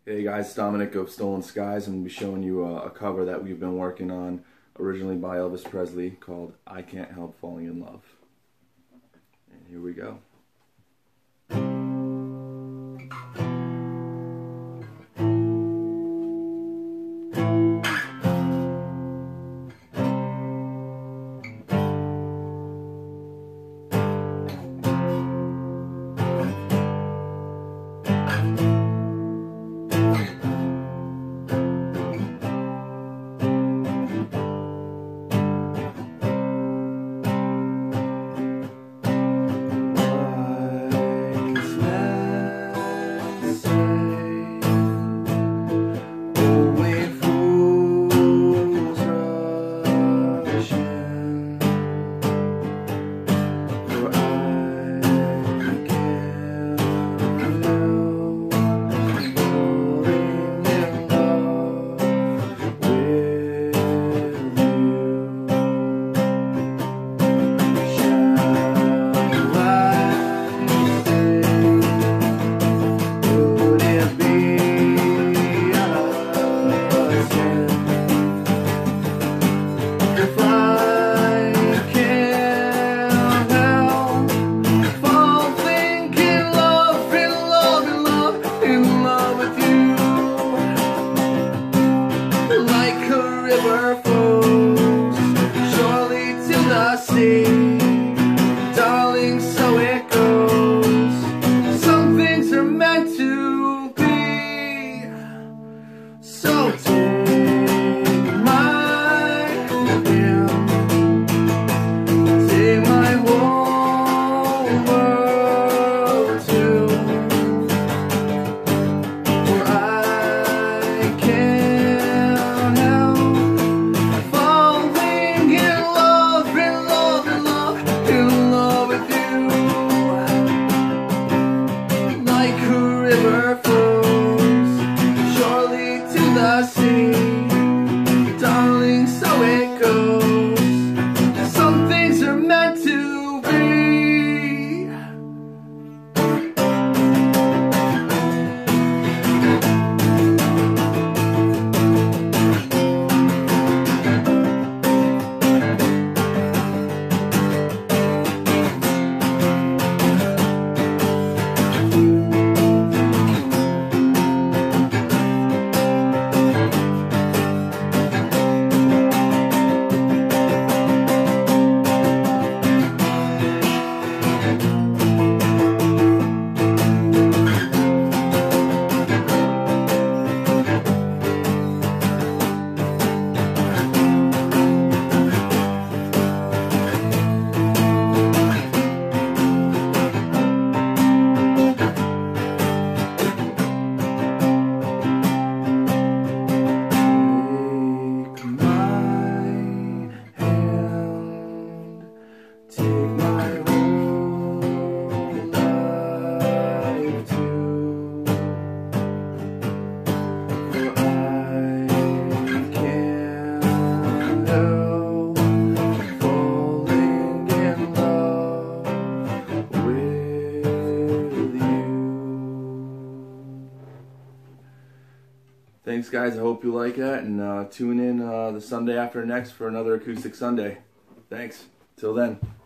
Hey guys, Dominic of Stolen Skies, and I'm going to be showing you a cover that we've been working on, originally by Elvis Presley, called I Can't Help Falling in Love. And here we go. River flows surely to the sea, darling, so it goes. Some things are meant to be. So take my hand, take my whole world too, for I can't help river flows surely to the sea, darling, so it goes. Some things are meant to be. Thanks guys, I hope you like that, and tune in the Sunday after next for another Acoustic Sunday. Thanks. Till then.